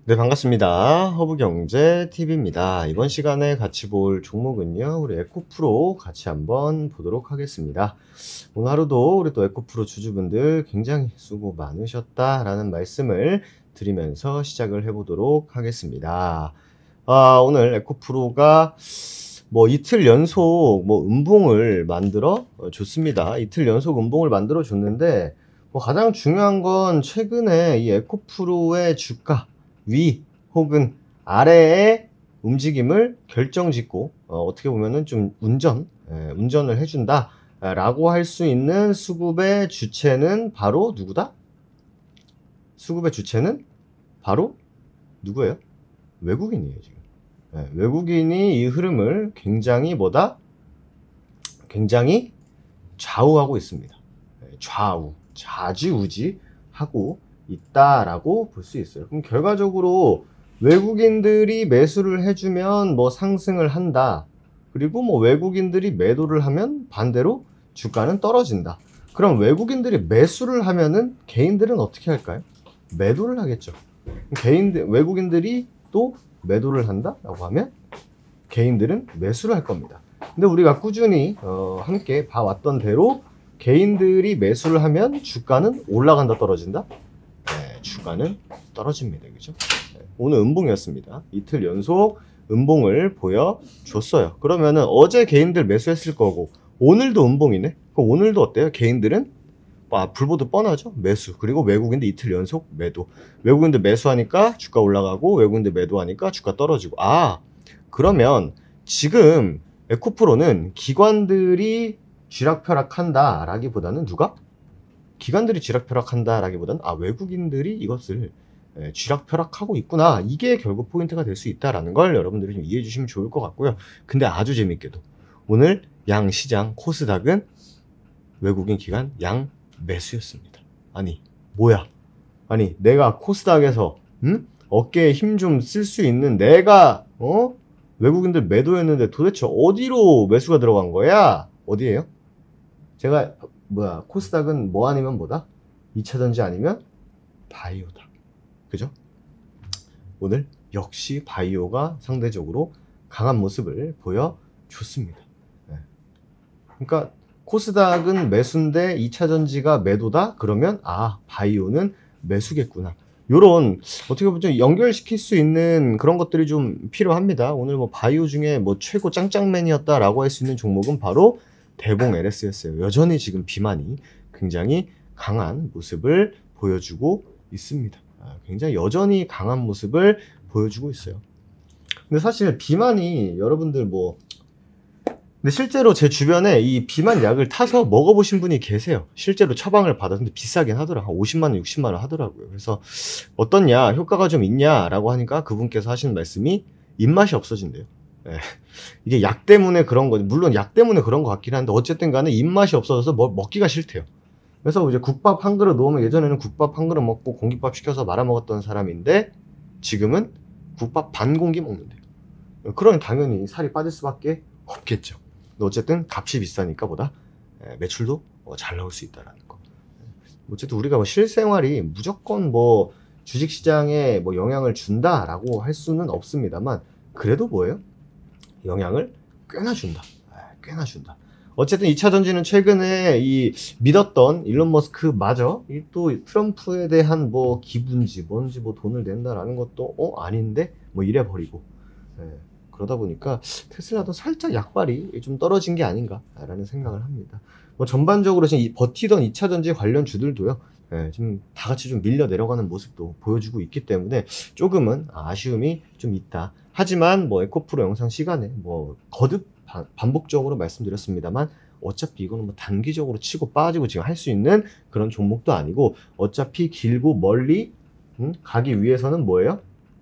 네, 반갑습니다. 허브경제TV입니다. 이번 시간에 같이 볼 종목은요, 우리 에코프로 같이 한번 보도록 하겠습니다. 오늘 하루도 우리 또 에코프로 주주분들 굉장히 수고 많으셨다라는 말씀을 드리면서 시작을 해보도록 하겠습니다. 오늘 에코프로가 이틀 연속 음봉을 만들어 줬습니다. 이틀 연속 음봉을 만들어 줬는데, 가장 중요한 건 최근에 이 에코프로의 주가 위 혹은 아래의 움직임을 결정짓고 어떻게 보면은 좀 운전을 해준다 라고 할 수 있는 수급의 주체는 바로 누구다? 수급의 주체는 바로 누구예요? 외국인이에요. 지금 외국인이 이 흐름을 굉장히 좌우하고 있습니다. 좌지우지하고 있다라고 볼 수 있어요. 그럼 결과적으로 외국인들이 매수를 해주면 상승을 한다. 그리고 외국인들이 매도를 하면 반대로 주가는 떨어진다. 그럼 외국인들이 매수를 하면은 개인들은 어떻게 할까요? 매도를 하겠죠. 외국인들이 또 매도를 한다라고 하면 개인들은 매수를 할 겁니다. 근데 우리가 꾸준히 함께 봐왔던 대로 개인들이 매수를 하면 주가는 올라간다, 떨어진다? 주가는 떨어집니다. 그죠? 오늘 음봉이었습니다. 이틀 연속 음봉을 보여줬어요. 그러면은 어제 개인들 매수했을 거고 오늘도 음봉이네. 그럼 오늘도 어때요? 개인들은 불보듯 뻔하죠. 매수. 그리고 외국인들 이틀 연속 매도. 외국인들 매수하니까 주가 올라가고 외국인들 매도하니까 주가 떨어지고. 그러면 지금 에코프로는 기관들이 쥐락펴락한다 라기보다는 누가? 기관들이 쥐락펴락한다 라기보다는 외국인들이 이것을 쥐락펴락하고 있구나, 이게 결국 포인트가 될 수 있다라는 걸 여러분들이 좀 이해해 주시면 좋을 것 같고요. 근데 아주 재밌게도 오늘 양시장 코스닥은 외국인 기관 양 매수였습니다. 뭐야, 내가 코스닥에서 어깨에 힘 좀 쓸 수 있는 내가 외국인들 매도였는데 도대체 어디로 매수가 들어간 거야? 어디에요? 제가 코스닥은 뭐 아니면 뭐다? 2차전지 아니면 바이오다. 그죠? 오늘 역시 바이오가 상대적으로 강한 모습을 보여줬습니다. 그러니까 코스닥은 매수인데 2차전지가 매도다? 그러면 바이오는 매수겠구나. 요런 어떻게 보면 연결시킬 수 있는 그런 것들이 좀 필요합니다. 오늘 바이오 중에 최고 짱짱맨이었다라고 할 수 있는 종목은 바로 대봉 LS였어요. 여전히 지금 비만이 굉장히 강한 모습을 보여주고 있습니다. 굉장히 여전히 강한 모습을 보여주고 있어요. 근데 사실 비만이 여러분들 근데 실제로 제 주변에 이 비만 약을 타서 먹어보신 분이 계세요. 실제로 처방을 받았는데 비싸긴 하더라고요. 한 50만 원, 60만 원 하더라고요. 그래서 어떻냐, 효과가 좀 있냐라고 하니까 그분께서 하시는 말씀이 입맛이 없어진대요. 이게 약 때문에 그런 거지. 물론 약 때문에 그런 것 같긴 한데 어쨌든 간에 입맛이 없어져서 먹기가 싫대요. 그래서 이제 국밥 한 그릇 놓으면, 예전에는 국밥 한 그릇 먹고 공깃밥 시켜서 말아 먹었던 사람인데 지금은 국밥 반 공기 먹는데요. 그러면 당연히 살이 빠질 수밖에 없겠죠. 근데 어쨌든 값이 비싸니까 매출도 잘 나올 수 있다라는 거. 어쨌든 우리가 실생활이 무조건 주식시장에 영향을 준다라고 할 수는 없습니다만, 그래도 영향을 꽤나 준다. 어쨌든 2차전지는 최근에 이 믿었던 일론 머스크마저 또 트럼프에 대한 기분지 뭔지 돈을 낸다라는 것도 아닌데 이래버리고, 그러다 보니까 테슬라도 살짝 약발이 좀 떨어진 게 아닌가라는 생각을 합니다. 전반적으로 지금 버티던 2차전지 관련 주들도요, 좀 다 같이 좀 밀려 내려가는 모습도 보여주고 있기 때문에 조금은 아쉬움이 좀 있다. 하지만 에코프로 영상 시간에 거듭 반복적으로 말씀드렸습니다만, 어차피 이거는 단기적으로 치고 빠지고 지금 할 수 있는 그런 종목도 아니고, 어차피 길고 멀리 가기 위해서는 뭐예요?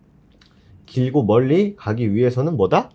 길고 멀리 가기 위해서는 뭐다?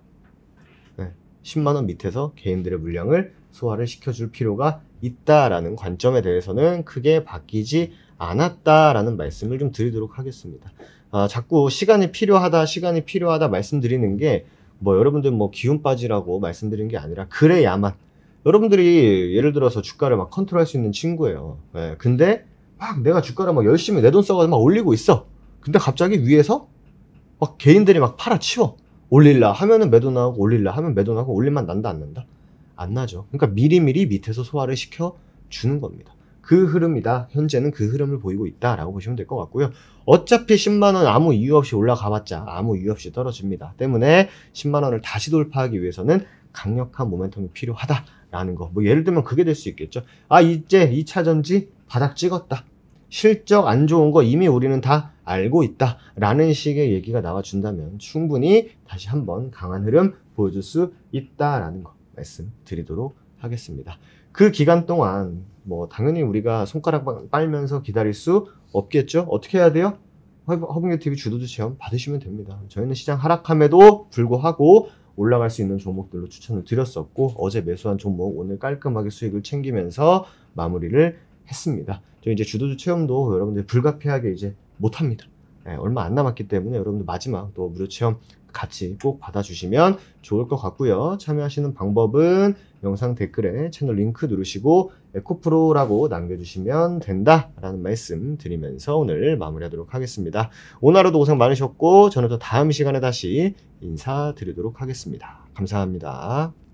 10만원 밑에서 개인들의 물량을 소화를 시켜줄 필요가 있다라는 관점에 대해서는 크게 바뀌지 않았다라는 말씀을 좀 드리도록 하겠습니다. 자꾸 시간이 필요하다 말씀드리는 게 여러분들 기운 빠지라고 말씀드리는 게 아니라, 그래야만 여러분들이 예를 들어서 주가를 컨트롤할 수 있는 친구예요. 근데 내가 주가를 열심히 내 돈 써가지고 올리고 있어. 근데 갑자기 위에서 막 개인들이 막 팔아치워. 올릴라 하면은 매도 나오고 올릴라 하면 매도 나오고 올릴만 난다 안 난다? 안 나죠. 그러니까 미리미리 밑에서 소화를 시켜 주는 겁니다. 그 흐름이다. 현재는 그 흐름을 보이고 있다라고 보시면 될 것 같고요. 어차피 10만 원 아무 이유 없이 올라가봤자 아무 이유 없이 떨어집니다. 때문에 10만 원을 다시 돌파하기 위해서는 강력한 모멘텀이 필요하다라는 거. 뭐 예를 들면 그게 될 수 있겠죠. 아, 이제 2차 전지 바닥 찍었다. 실적 안 좋은 거 이미 우리는 다 알고 있다 라는 식의 얘기가 나와준다면 충분히 다시 한번 강한 흐름 보여줄 수 있다라는 거 말씀드리도록 하겠습니다. 그 기간 동안 뭐 당연히 우리가 손가락 빨면서 기다릴 수 없겠죠. 어떻게 해야 돼요? 허브TV 주도주 체험 받으시면 됩니다. 저희는 시장 하락함에도 불구하고 올라갈 수 있는 종목들로 추천을 드렸었고 어제 매수한 종목 오늘 깔끔하게 수익을 챙기면서 마무리를 했습니다. 저 이제 주도주 체험도 여러분들 불가피하게 이제 못합니다. 얼마 안 남았기 때문에 여러분들 마지막 또 무료 체험 같이 꼭 받아주시면 좋을 것 같고요. 참여하시는 방법은 영상 댓글에 채널 링크 누르시고 에코프로라고 남겨주시면 된다라는 말씀 드리면서 오늘 마무리하도록 하겠습니다. 오늘 하루도 고생 많으셨고 저는 또 다음 시간에 다시 인사드리도록 하겠습니다. 감사합니다.